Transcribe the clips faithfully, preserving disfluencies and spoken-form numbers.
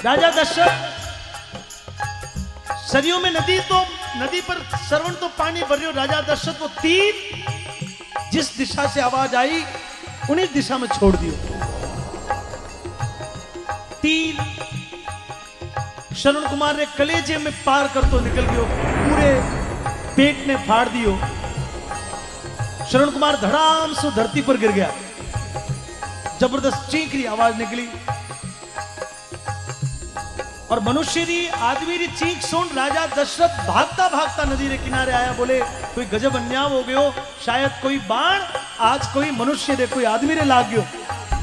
राजा दशरथ सरयू में नदी तो नदी पर श्रवण तो पानी भर रही हो, राजा दशरथ वो तीर जिस दिशा से आवाज आई उन्हीं दिशा में छोड़ दियो। तीर श्रवण कुमार ने कलेजे में पार कर तो निकल गयो, पूरे पेट ने फाड़ दियो। श्रवण कुमार धड़ाम से धरती पर गिर गया, जबरदस्त चीखरी आवाज निकली और मनुष्य री आदमी री चीख सुन राजा दशरथ भागता भागता नदी के किनारे आया। बोले कोई गजब अन्याय हो गयो, शायद कोई बाण आज कोई मनुष्य रे कोई आदमी रे लाग गयो।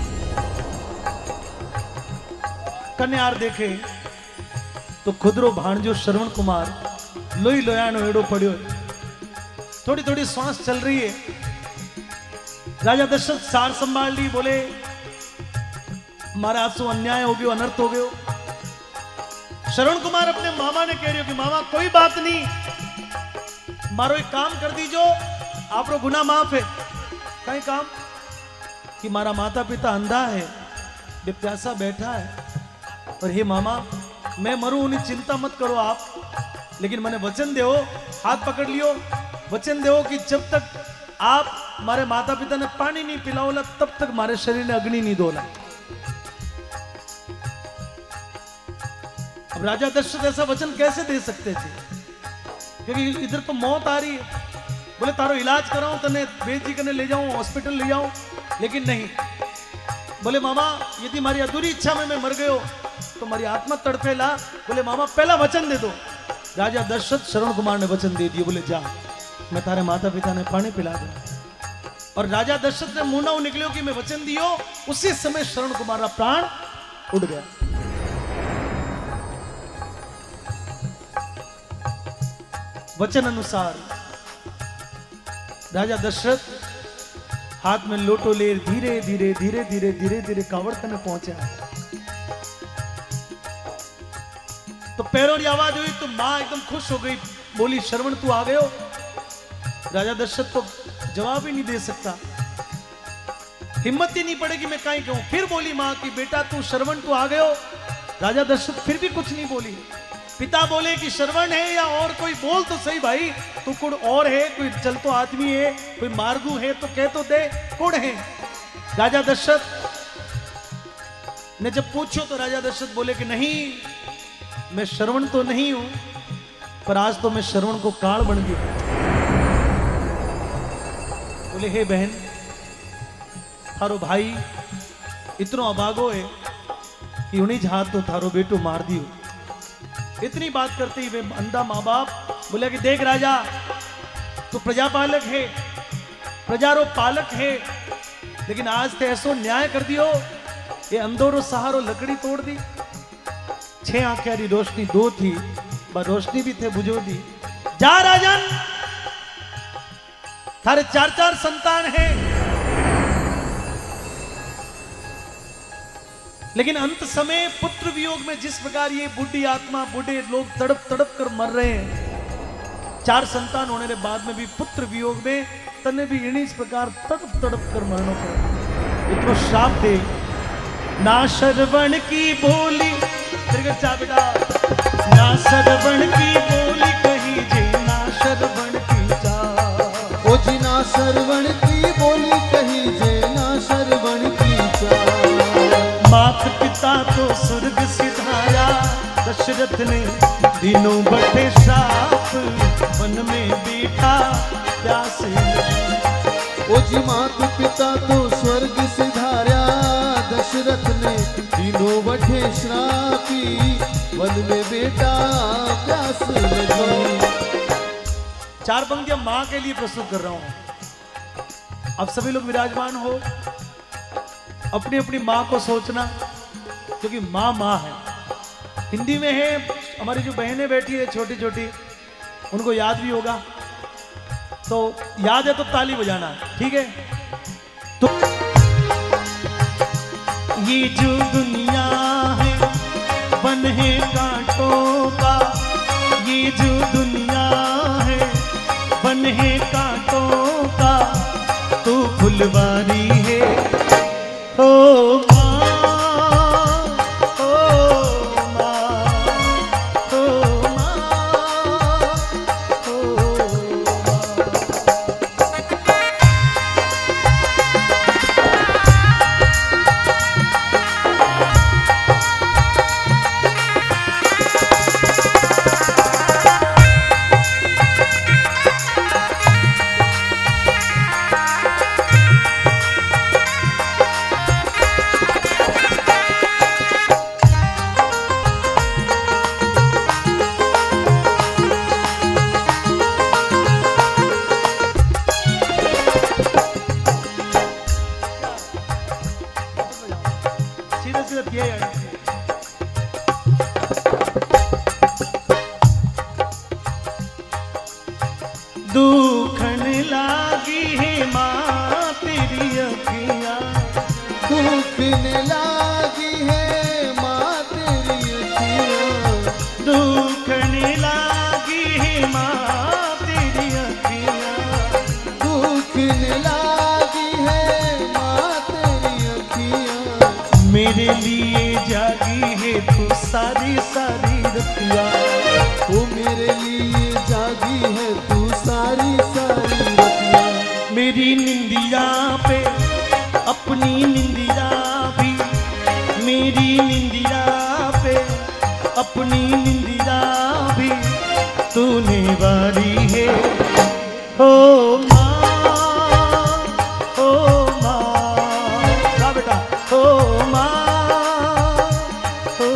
कन्यार देखे तो खुदरो भाणजो श्रवण कुमार लोई लोयानो एड़ो पड़ियो, थोड़ी थोड़ी सांस चल रही है। राजा दशरथ सार संभाल ली, बोले मारा आंसू अन्याय हो गयो, अनर्थ हो गयो। श्रवण कुमार अपने मामा ने कह रहे हो कि मामा कोई बात नहीं, मारो एक काम कर दीजो, आप रो गुना माफ है। कहीं काम कि मारा माता पिता अंधा है, प्यासा बैठा है और हे मामा मैं मरूं उन्हें चिंता मत करो आप, लेकिन मैंने वचन दो, हाथ पकड़ लियो, वचन दो कि जब तक आप हमारे माता पिता ने पानी नहीं पिलाओला तब तक हमारे शरीर ने अग्नि नहीं दोला। अब राजा दशरथ ऐसा वचन कैसे दे सकते थे, क्योंकि इधर तो मौत आ रही है। बोले तारो इलाज कराऊं, तने वेद जी कने ले जाऊं, हॉस्पिटल ले जाऊं, लेकिन नहीं। बोले मामा यदि हमारी अधूरी इच्छा में मैं मर गयो तो हमारी आत्मा तड़पेला। बोले मामा पहला वचन दे दो। राजा दशरथ श्रवण कुमार ने वचन दे दिया, बोले जा मैं तारे माता पिता ने पानी पिला दूं। और राजा दशरथ ने मुंह नाउ निकलियो कि मैं वचन दियो, उसी समय श्रवण कुमार का प्राण उड़ गया। वचन अनुसार राजा दशरथ हाथ में लोटो ले धीरे धीरे धीरे धीरे धीरे धीरे कांवड़ में पहुंचा। तो पैरों की आवाज हुई तो मां एकदम खुश हो गई, बोली श्रवण तू आ गयो। राजा दशरथ तो जवाब ही नहीं दे सकता, हिम्मत ही नहीं पड़ेगी मैं कहीं कहूं। फिर बोली मां कि बेटा तू श्रवण तू आ गयो। राजा दशरथ फिर भी कुछ नहीं बोली। पिता बोले कि श्रवण है या और कोई, बोल तो सही भाई, तू कुड़ और है, कोई चल तो आदमी है, कोई मार्गू है तो कह तो दे कुड़ है। राजा दशरथ ने जब पूछो तो राजा दशरथ बोले कि नहीं मैं श्रवण तो नहीं हूं, पर आज तो मैं श्रवण को काल बन गया। बोले हे बहन थारो भाई इतनो अभागो है कि उन्हीं हाथ तो थारो बेटो मार दियो। इतनी बात करते ही वे अंधा माँ बाप बोले कि देख राजा तू प्रजापालक है, प्रजारो पालक है, लेकिन आज ते ऐसो न्याय कर दियो, ये अंधोरो सहारो लकड़ी तोड़ दी। छह आंखें री रोशनी दो थी, बा रोशनी भी थे बुझो दी। जा राजन थारे चार चार संतान हैं, लेकिन अंत समय पुत्र वियोग में जिस प्रकार ये बूढ़ी आत्मा बूढ़े लोग तड़प तड़प कर मर रहे हैं, चार संतान होने के बाद में भी पुत्र वियोग में तने भी इन्हीं इस प्रकार तड़प तड़प कर मरना पड़ा। इतना श्राप दे ना श्रवण की बोली, चा बेटा ना श्रवण की बोली कही जे ना श्रवण की चा, ओ जी ना श्रवण की बोली कही जे ना श्रवण की चा। मात पिता तो स्वर्ग सिधारा, दशरथ ने दिनों बटे श्राप, वन में बेटा प्यास लगी। ओ जी मात पिता तो स्वर्ग सिधारा, दशरथ ने दिनों बटे श्रापी, वन में बेटा प्यास लगी। चार पंक्तियां मां के लिए प्रस्तुत कर रहा हूं। अब सभी लोग विराजमान हो, अपनी अपनी माँ को सोचना, क्योंकि माँ माँ है। हिंदी में है, हमारी जो बहनें बैठी है छोटी छोटी उनको याद भी होगा, तो याद है तो ताली बजाना, ठीक है। तो ये जो दुनिया है वन है कांटों का, ये जो दुनिया है वन है कांटों का, तू फुलवारी है ओ माँ, ओ सीधा सीधा किया यार। दुखन लागी है माँ तेरी अखियाँ, दुखन लागी है माँ तेरी अखियाँ, दुखन लागी है माँ तेरी अखियाँ, दुखन लागी है माँ तेरी अखियाँ, मेरे लिए जागी है तू सारी सारी रतिया, वो मेरे लिए जागी है तू सारी सारी रतिया, मेरी निंदिया पे अपनी निंदिया भी, मेरी निंदिया पे अपनी निंदिया भी तूने वारी है। हो माँ, हो माँ, जा बेटा, हो माँ, हो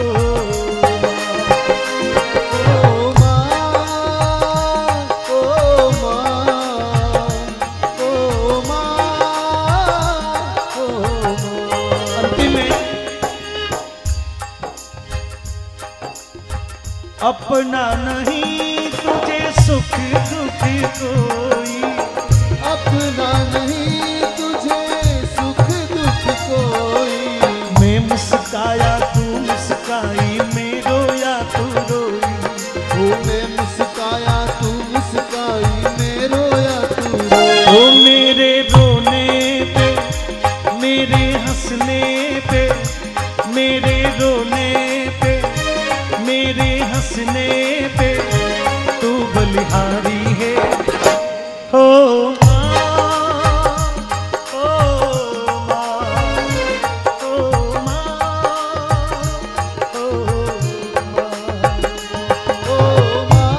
अपना नहीं तुझे सुख दुख कोई, अपना नहीं तुझे सुख दुख कोई, मैं मुस्काया तू मुस्काई, मैं रोया तू रोई, वो मैं मुस्काया तू मुस्काई, मैं रोया तू रोई, ओ मेरे रोने पे मेरे हंसने पे, मेरे रोने पे मेरे हंसने पे तू बलिहारी है। हो माँ, हो माँ, हो माँ, हो माँ, ओ माँ,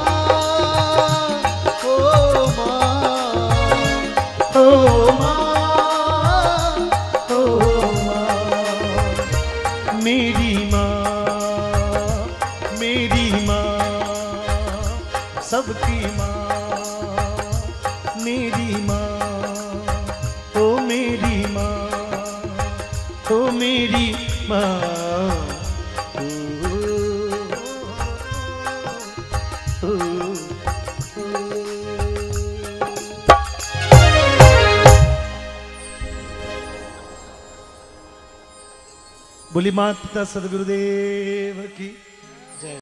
ओ माँ, हो माँ, हो माँ, मेरी माँ, मेरी माँ, सबकी माँ, मेरी माँ, ओ मेरी माँ, ओ मेरी माँ, ओ, ओ, ओ। बोली माता पिता सदगुरुदेव की।